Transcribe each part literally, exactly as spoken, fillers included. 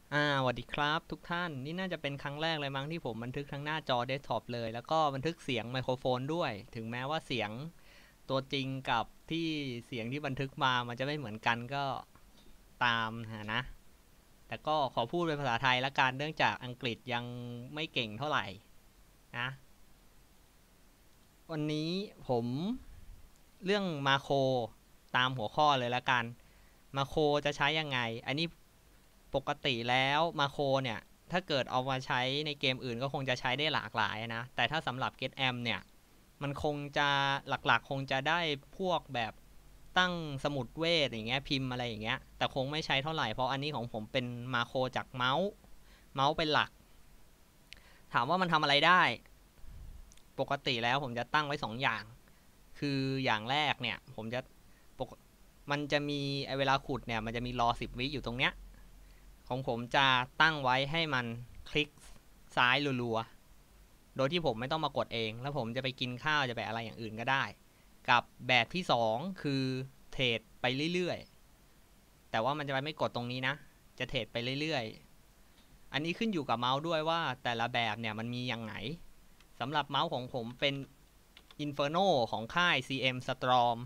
อ่าสวัสดีครับทุกท่านนี่น่าจะเป็นครั้งแรกเลยมั้งที่ผมบันทึกทั้งหน้าจอเดสก์ท็อปเลยแล้วก็บันทึกเสียงไมโครโฟนด้วยถึงแม้ว่าเสียงตัวจริงกับที่เสียงที่บันทึกมามันจะไม่เหมือนกันก็ตามนะแต่ก็ขอพูดเป็นภาษาไทยละกันเนื่องจากอังกฤษยังไม่เก่งเท่าไหร่นะวันนี้ผมเรื่องมาโครตามหัวข้อเลยละกันมาโครจะใช้ยังไงอันนี้ ปกติแล้วมาโครเนี่ยถ้าเกิดเอามาใช้ในเกมอื่นก็คงจะใช้ได้หลากหลายนะแต่ถ้าสำหรับ Getamped เนี่ยมันคงจะหลักๆคงจะได้พวกแบบตั้งสมุดเวทอย่างเงี้ยพิมพ์อะไรอย่างเงี้ยแต่คงไม่ใช้เท่าไหร่เพราะอันนี้ของผมเป็นมาโครจากเมาส์เมาส์เป็นหลักถามว่ามันทำอะไรได้ปกติแล้วผมจะตั้งไว้สองอย่างคืออย่างแรกเนี่ยผมจะปกมันจะมีไอเวลาขุดเนี่ยมันจะมีรอสิบวิอยู่ตรงเนี้ย ของผมจะตั้งไว้ให้มันคลิกซ้ายรัวๆโดยที่ผมไม่ต้องมากดเองแล้วผมจะไปกินข้าวจะไปอะไรอย่างอื่นก็ได้กับแบบที่สองคือเทรดไปเรื่อยๆแต่ว่ามันจะไม่กดตรงนี้นะจะเทรดไปเรื่อยๆอันนี้ขึ้นอยู่กับเมาส์ด้วยว่าแต่ละแบบเนี่ยมันมีอย่างไหนสำหรับเมาส์ของผมเป็น Inferno ของค่าย ซี เอ็ม Storm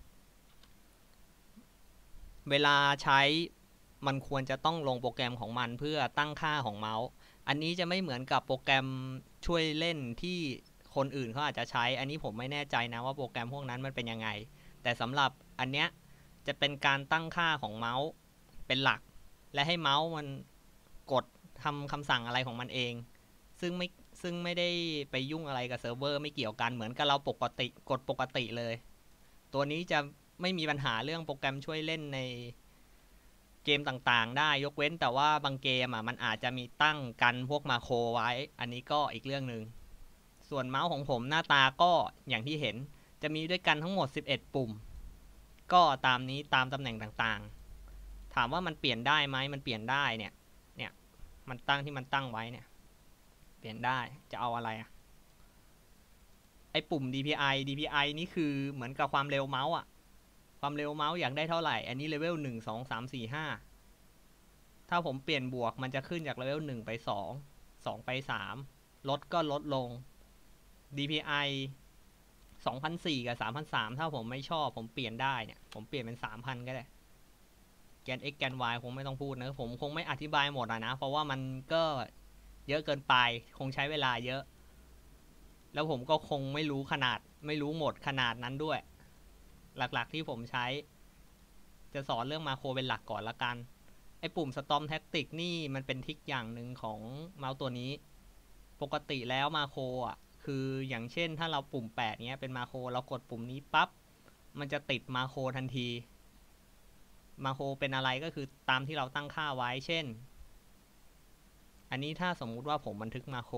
เวลาใช้มันควรจะต้องลงโปรแกรมของมันเพื่อตั้งค่าของเมาส์อันนี้จะไม่เหมือนกับโปรแกรมช่วยเล่นที่คนอื่นเขาอาจจะใช้อันนี้ผมไม่แน่ใจนะว่าโปรแกรมพวกนั้นมันเป็นยังไงแต่สำหรับอันเนี้ยจะเป็นการตั้งค่าของเมาส์เป็นหลักและให้เมาส์มันกดทำคำสั่งอะไรของมันเองซึ่งไม่ซึ่งไม่ได้ไปยุ่งอะไรกับเซิร์ฟเวอร์ไม่เกี่ยวกันเหมือนกับเราปกติกดปกติเลยตัวนี้จะไม่มีปัญหาเรื่องโปรแกรมช่วยเล่นในเกมต่างๆได้ยกเว้นแต่ว่าบางเกมอ่ะมันอาจจะมีตั้งกันพวกมาโครไว้อันนี้ก็อีกเรื่องหนึ่งส่วนเมาส์ของผมหน้าตาก็อย่างที่เห็นจะมีด้วยกันทั้งหมดสิบเอ็ดปุ่มก็ตามนี้ตามตำแหน่งต่างๆถามว่ามันเปลี่ยนได้ไหมมันเปลี่ยนได้เนี่ยเนี่ยมันตั้งที่มันตั้งไว้เนี่ยเปลี่ยนได้จะเอาอะไรอะไอปุ่ม ดี พี ไอ ดี พี ไอ นี่คือเหมือนกับความเร็วเมาส์อะความเร็วเมาส์อยากได้เท่าไหร่อันนี้เลเวลหนึ่ง สอง สาม สี่ ห้าถ้าผมเปลี่ยนบวกมันจะขึ้นจากเลเวลหนึ่งไปสอง สองไปสามลดก็ลดลง ดี พี ไอ สองพันสี่ร้อยกับสามพันสามร้อยถ้าผมไม่ชอบผมเปลี่ยนได้เนี่ยผมเปลี่ยนเป็นสามพันก็ได้แกน x แกน y คงไม่ต้องพูดนะผมคงไม่อธิบายหมดนะเพราะว่ามันก็เยอะเกินไปคงใช้เวลาเยอะแล้วผมก็คงไม่รู้ขนาดไม่รู้หมดขนาดนั้นด้วยหลักๆที่ผมใช้จะสอนเรื่องมาโครเป็นหลักก่อนละกันไอ้ปุ่ม Storm Tactic นี่มันเป็นทริคอย่างหนึ่งของเมาส์ตัวนี้ปกติแล้วมาโครอ่ะคืออย่างเช่นถ้าเราปุ่มแปดเนี้ยเป็นมาโครเรากดปุ่มนี้ปั๊บมันจะติดมาโครทันทีมาโครเป็นอะไรก็คือตามที่เราตั้งค่าไว้เช่นอันนี้ถ้าสมมุติว่าผมบันทึกมาโคร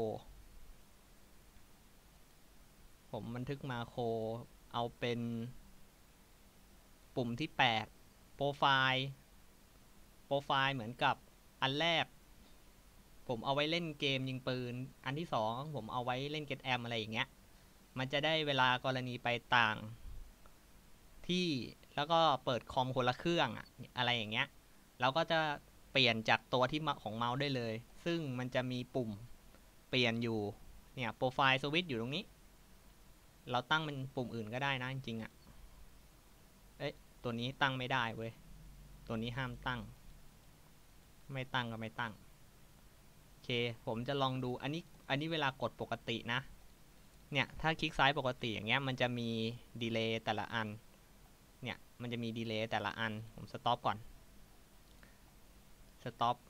ผมบันทึกมาโครเอาเป็นปุ่มที่แปดโปรไฟล์โปรไฟล์เหมือนกับอันแรกผมเอาไว้เล่นเกมยิงปืนอันที่สองผมเอาไว้เล่นเกตแอมอะไรอย่างเงี้ยมันจะได้เวลากรณีไปต่างที่แล้วก็เปิดคอมคนละเครื่องอะอะไรอย่างเงี้ยเราก็จะเปลี่ยนจากตัวที่ของเมาส์ได้เลยซึ่งมันจะมีปุ่มเปลี่ยนอยู่เนี่ยโปรไฟล์สวิตช์อยู่ตรงนี้เราตั้งเป็นปุ่มอื่นก็ได้นะจริงๆอ่ะเอ๊ะตัวนี้ตั้งไม่ได้เว้ยตัวนี้ห้ามตั้งไม่ตั้งก็ไม่ตั้งโอเคผมจะลองดูอันนี้อันนี้เวลากดปกตินะเนี่ยถ้าคลิกซ้ายปกติอย่างเงี้ยมันจะมีดีเลย์แต่ละอันเนี่ยมันจะมีดีเลย์แต่ละอันผมสต็อปก่อนสต็อป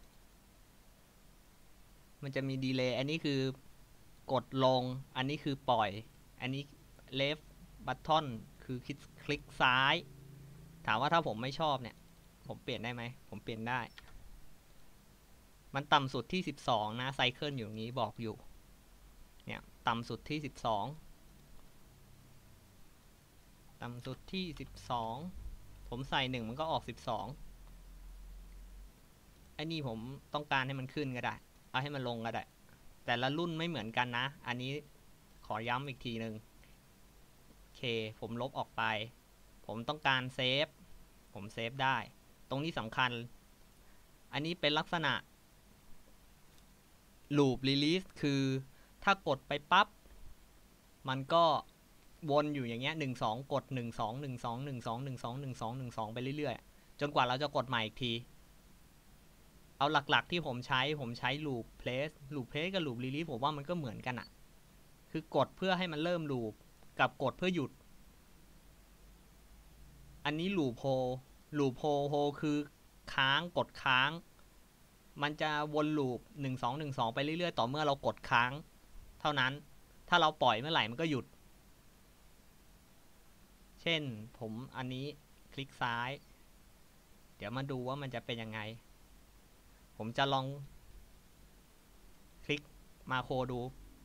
มันจะมีดีเลย์อันนี้คือกดลงอันนี้คือปล่อยอันนี้ left button คือคลิกคลิกซ้ายถามว่าถ้าผมไม่ชอบเนี่ยผมเปลี่ยนได้ไหมผมเปลี่ยนได้มันต่ำสุดที่สิบสองนะไซเคิลอยู่นี้บอกอยู่เนี่ยต่ำสุดที่สิบสองต่ำสุดที่สิบสองผมใส่หนึ่งมันก็ออกสิบสองไอ้นี่ผมต้องการให้มันขึ้นก็ได้เอาให้มันลงก็ได้แต่ละรุ่นไม่เหมือนกันนะอันนี้ขอย้ำอีกทีหนึ่งโอเคผมลบออกไปผมต้องการเซฟผมเซฟได้ตรงนี้สำคัญอันนี้เป็นลักษณะ loop release คือถ้ากดไปปั๊บมันก็วนอยู่อย่างเงี้ยหนึ่งสองกดหนึ่งสองหนึ่งสองหนึ่งสองหนึ่งสองหนึ่งสองหนึ่งสองไปเรื่อยๆจนกว่าเราจะกดใหม่อีกทีเอาหลักๆที่ผมใช้ผมใช้ loop place loop place กับ loop release ผมว่ามันก็เหมือนกันอะคือกดเพื่อให้มันเริ่ม loop กับกดเพื่อหยุดอันนี้ loop hold loop hold hold คือค้างกดค้างมันจะวนลูปหนึ่งสองหนึ่งสองไปเรื่อยๆต่อเมื่อเรากดค้างเท่านั้นถ้าเราปล่อยเมื่อไหร่มันก็หยุดเช่นผมอันนี้คลิกซ้ายเดี๋ยวมาดูว่ามันจะเป็นยังไงผมจะลองคลิกมาโครดู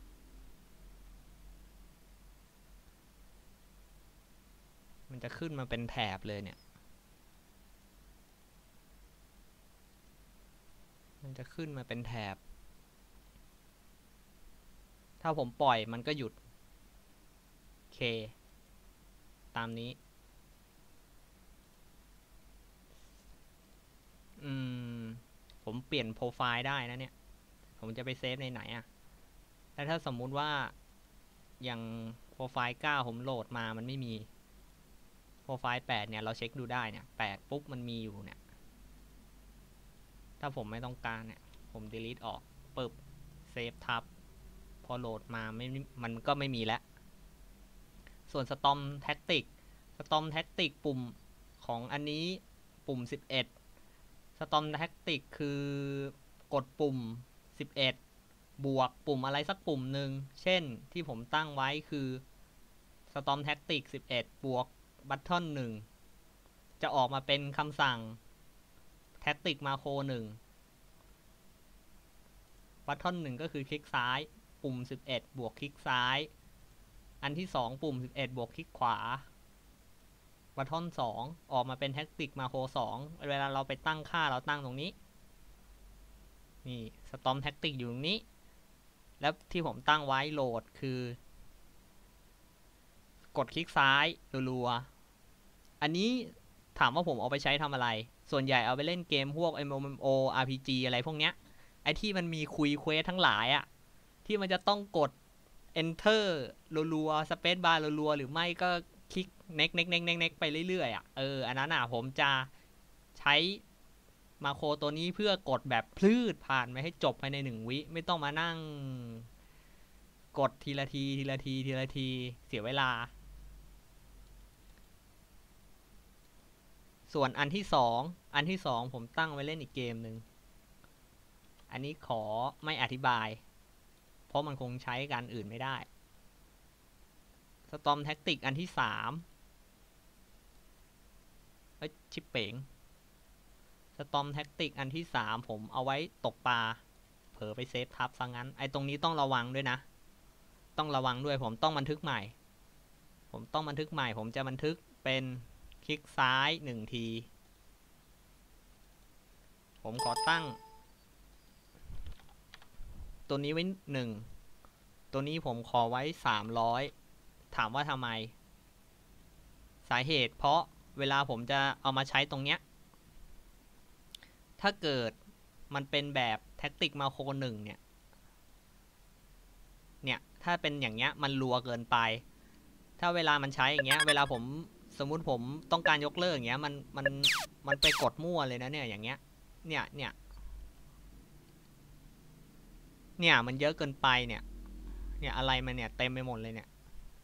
มันจะขึ้นมาเป็นแถบเลยเนี่ยมันจะขึ้นมาเป็นแถบถ้าผมปล่อยมันก็หยุดโอเคตามนี้อืมผมเปลี่ยนโปรไฟล์ได้นะเนี่ยผมจะไปเซฟในไหนอะแล้วถ้าสมมุติว่าอย่างโปรไฟล์เก้าผมโหลดมามันไม่มีโปรไฟล์แปดเนี่ยเราเช็คดูได้เนี่ยแปดปุ๊บมันมีอยู่เนี่ยถ้าผมไม่ต้องการเนี่ยผม delete ออกปึ๊บเซฟทับพอโหลดมาไม่มันก็ไม่มีแล้วส่วน Storm Tactic Storm Tactic ปุ่มของอันนี้ปุ่มสิบเอ็ด Storm Tactic คือกดปุ่มสิบเอ็ดบวกปุ่มอะไรสักปุ่มหนึ่งเช่นที่ผมตั้งไว้คือ Storm Tactic สิบเอ็ดบวกบัตทอนหนึ่งจะออกมาเป็นคำสั่ง Tactic Macro หนึ่งบัตทอนหนึ่งก็คือคลิกซ้ายปุ่มสิบเอ็ดบวกคลิกซ้ายอันที่สองปุ่มสิบเอ็ดบวกคลิกขวาบัตทอนสองออกมาเป็น Tactic Macro สองเวลาเราไปตั้งค่าเราตั้งตรงนี้นี่ Storm Tactic อยู่ตรงนี้แล้วที่ผมตั้งไว้โหลดคือกดคลิกซ้ายรัวๆอันนี้ถามว่าผมเอาไปใช้ทำอะไรส่วนใหญ่เอาไปเล่นเกมพวก เอ็ม เอ็ม โอ อาร์ พี จี อะไรพวกเนี้ยไอที่มันมีคุยเควสทั้งหลายอะที่มันจะต้องกด enter รัวๆ space bar รัวๆหรือไม่ก็คลิก next next next next ไปเรื่อยๆอะเอออันนั้นอะผมจะใช้มาโครตัวนี้เพื่อกดแบบพลืดผ่านไปให้จบภายในหนึ่งวิไม่ต้องมานั่งกดทีละทีทีละทีทีละทีเสียเวลาส่วนอันที่สองอันที่สองผมตั้งไว้เล่นอีกเกมหนึ่งอันนี้ขอไม่อธิบายเพราะมันคงใช้การอื่นไม่ได้ Storm Tactic อันที่สามเอ้ยชิปเป๋ง Storm Tactic อันที่สามผมเอาไว้ตกปลาเผลอไปเซฟทับซะงั้นไอ้ตรงนี้ต้องระวังด้วยนะต้องระวังด้วยผมต้องบันทึกใหม่ผมต้องบันทึกใหม่ผมจะบันทึกเป็นคลิกซ้ายหนึ่งทีผมขอตั้งตัวนี้ไว้หนึ่งตัวนี้ผมขอไว้สามร้อยถามว่าทำไมสาเหตุเพราะเวลาผมจะเอามาใช้ตรงเนี้ยถ้าเกิดมันเป็นแบบแท็กติกมาโครหนึ่งเนี่ยเนี่ยถ้าเป็นอย่างเงี้ยมันรัวเกินไปถ้าเวลามันใช้อย่างเงี้ยเวลาผมสมมุติผมต้องการยกเลิกอย่างเงี้ยมันมันมันไปกดมั่วเลยนะเนี่ยอย่างเงี้ยเนี่ยเนี่ยเนี่ยมันเยอะเกินไปเนี่ยเนี่ยอะไรมันเนี่ยเต็มไปหมดเลยเนี่ย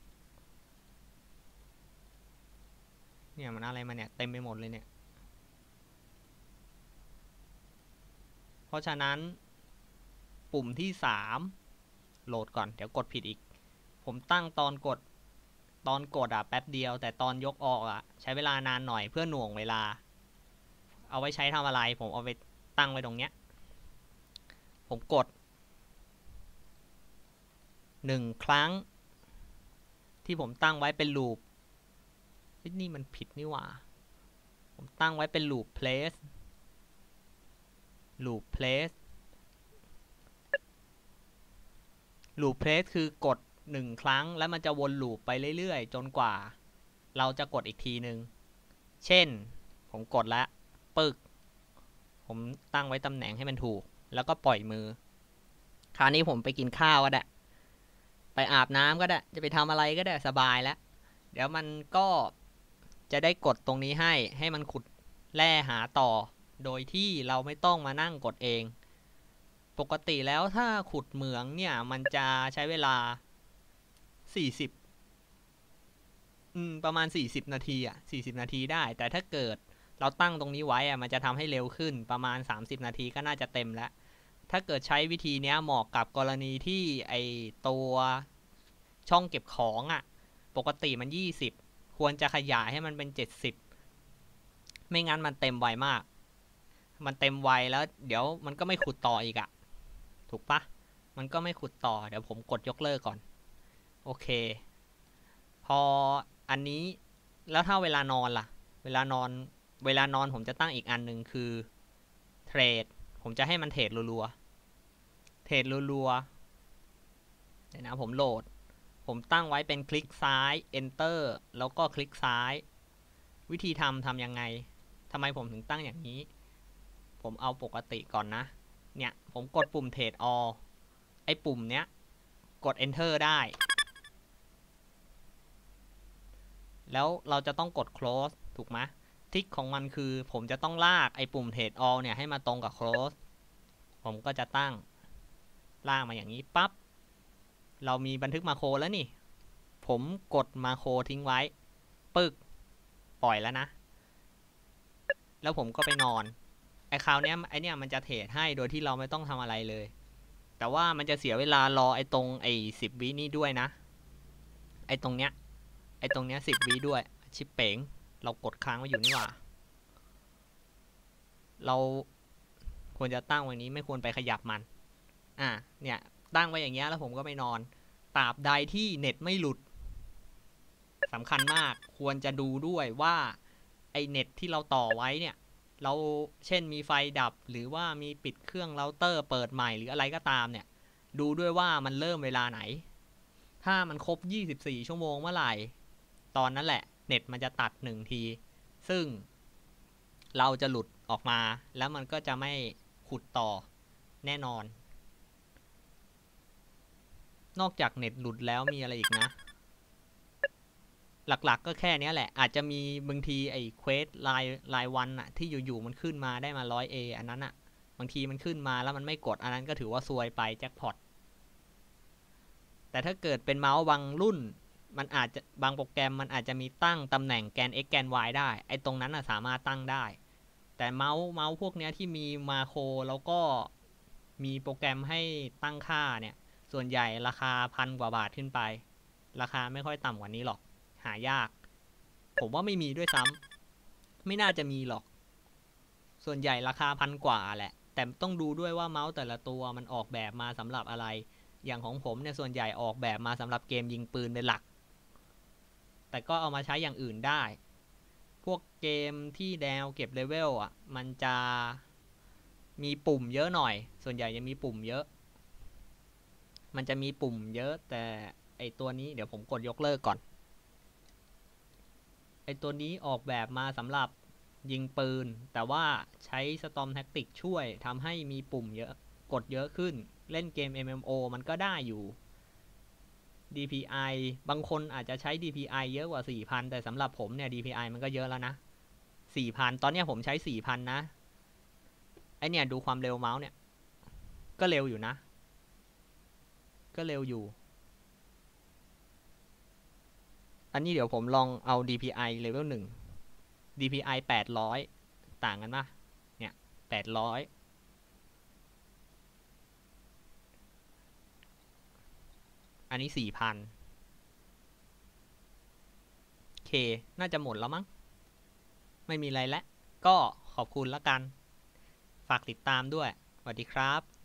เนี่ยมันอะไรมาเนี่ยเต็มไปหมดเลยเนี่ยเพราะฉะนั้นปุ่มที่สามโหลดก่อนเดี๋ยวกดผิดอีกผมตั้งตอนกดตอนกดอ่ะแป๊บเดียวแต่ตอนยกออกอ่ะใช้เวลานานหน่อยเพื่อหน่วงเวลาเอาไว้ใช้ทำอะไรผมเอาไปตั้งไว้ตรงเนี้ยผมกดหนึ่งครั้งที่ผมตั้งไว้เป็นลูปนี่มันผิดนี่หว่าผมตั้งไว้เป็น loop place loop place loop place คือกดหนึ่งครั้งแล้วมันจะวนลูปไปเรื่อยๆจนกว่าเราจะกดอีกทีนึงเช่นผมกดแล้วปึ๊กผมตั้งไว้ตำแหน่งให้มันถูกแล้วก็ปล่อยมือคราวนี้ผมไปกินข้าวก็ได้ไปอาบน้ำก็ได้จะไปทำอะไรก็ได้สบายแล้วเดี๋ยวมันก็จะได้กดตรงนี้ให้ให้มันขุดแร่หาต่อโดยที่เราไม่ต้องมานั่งกดเองปกติแล้วถ้าขุดเหมืองเนี่ยมันจะใช้เวลาสี่สิบอืมประมาณสี่สิบนาทีอ่ะสี่สิบนาทีได้แต่ถ้าเกิดเราตั้งตรงนี้ไว้อ่ะมันจะทำให้เร็วขึ้นประมาณสามสิบนาทีก็น่าจะเต็มแล้วถ้าเกิดใช้วิธีนี้เหมาะกับกรณีที่ไอตัวช่องเก็บของอ่ะปกติมันยี่สิบควรจะขยายให้มันเป็นเจ็ดสิบไม่งั้นมันเต็มไวมากมันเต็มไวแล้วเดี๋ยวมันก็ไม่ขุดต่ออีกอ่ะถูกปะมันก็ไม่ขุดต่อเดี๋ยวผมกดยกเลิกก่อนโอเคพออันนี้แล้วถ้าเวลานอนล่ะเวลานอนเวลานอนผมจะตั้งอีกอันหนึ่งคือเทรดผมจะให้มันเทรดรัวๆเทรดรัวๆเดี๋ยวนะผมโหลดผมตั้งไว้เป็นคลิกซ้าย enter แล้วก็คลิกซ้ายวิธีทำทำยังไงทำไมผมถึงตั้งอย่างนี้ผมเอาปกติก่อนนะเนี่ยผมกดปุ่มเทรด all ไอ้ปุ่มเนี้ยกด enter ได้แล้วเราจะต้องกด close ถูกไหมทริคของมันคือผมจะต้องลากไอ้ปุ่ม trade all เนี่ยให้มาตรงกับ close ผมก็จะตั้งลากมาอย่างนี้ปั๊บเรามีบันทึกมาโครแล้วนี่ผมกดมาโครทิ้งไว้ปึ๊กปล่อยแล้วนะแล้วผมก็ไปนอนไอ้คราวนี้ไอ้เนี่ยมันจะเทรดให้โดยที่เราไม่ต้องทำอะไรเลยแต่ว่ามันจะเสียเวลารอไอ้ตรงไอ้สิบวินี้ด้วยนะไอ้ตรงเนี้ยไอ้ตรงเนี้ยสิบวิด้วยชิปเป๋งเรากดค้างไว้อยู่นี่หว่าเราควรจะตั้งไว้นี้ไม่ควรไปขยับมันอ่ะเนี่ยตั้งไว้อย่างเงี้ยแล้วผมก็ไปนอนตราบใดที่เน็ตไม่หลุดสำคัญมากควรจะดูด้วยว่าไอเน็ตที่เราต่อไว้เนี่ยเราเช่นมีไฟดับหรือว่ามีปิดเครื่องเราเตอร์เปิดใหม่หรืออะไรก็ตามเนี่ยดูด้วยว่ามันเริ่มเวลาไหนถ้ามันครบยี่สิบสี่ชั่วโมงเมื่อไหร่ตอนนั้นแหละเน็ตมันจะตัดหนึ่งทีซึ่งเราจะหลุดออกมาแล้วมันก็จะไม่ขุดต่อแน่นอนนอกจากเน็ตหลุดแล้วมีอะไรอีกนะหลักๆก็แค่นี้แหละอาจจะมีบางทีไอ้เควสรายรายวันอะที่อยู่ๆมันขึ้นมาได้มา ร้อยเอ อันนั้นอะบางทีมันขึ้นมาแล้วมันไม่กดอันนั้นก็ถือว่าซวยไปแจ็คพอตแต่ถ้าเกิดเป็นเมาส์บางรุ่นมันอาจจะบางโปรแกรมมันอาจจะมีตั้งตำแหน่งแกน x แกน y ได้ไอ้ตรงนั้นอะสามารถตั้งได้แต่เมาส์เมาส์พวกนี้ที่มีมาโครแล้วก็มีโปรแกรมให้ตั้งค่าเนี่ยส่วนใหญ่ราคาพันกว่าบาทขึ้นไปราคาไม่ค่อยต่ำกว่านี้หรอกหายากผมว่าไม่มีด้วยซ้ำไม่น่าจะมีหรอกส่วนใหญ่ราคาพันกว่าแหละแต่ต้องดูด้วยว่าเมาส์แต่ละตัวมันออกแบบมาสำหรับอะไรอย่างของผมเนี่ยส่วนใหญ่ออกแบบมาสำหรับเกมยิงปืนเป็นหลักแต่ก็เอามาใช้อย่างอื่นได้พวกเกมที่แนวเก็บเลเวลอ่ะมันจะมีปุ่มเยอะหน่อยส่วนใหญ่จะมีปุ่มเยอะมันจะมีปุ่มเยอะแต่ไอตัวนี้เดี๋ยวผมกดยกเลิกก่อนไอตัวนี้ออกแบบมาสำหรับยิงปืนแต่ว่าใช้ Storm Tactics ช่วยทำให้มีปุ่มเยอะกดเยอะขึ้นเล่นเกม เอ็ม เอ็ม โอ มันก็ได้อยู่ ดี พี ไอ บางคนอาจจะใช้ ดี พี ไอ เยอะกว่า สี่พัน แต่สำหรับผมเนี่ย ดี พี ไอ มันก็เยอะแล้วนะ สี่พัน ตอนนี้ผมใช้ สี่พัน นะไอเนี่ยดูความเร็วเมาส์เนี่ยก็เร็วอยู่นะก็เร็วอยู่อันนี้เดี๋ยวผมลองเอา ดี พี ไอ level หนึ่ง ดี พี ไอ แปดร้อยต่างกันปะเนี่ยแปดร้อยอันนี้ สี่พัน เคน่าจะหมดแล้วมั้งไม่มีอะไรแล้วก็ขอบคุณแล้วกันฝากติดตามด้วยสวัสดีครับ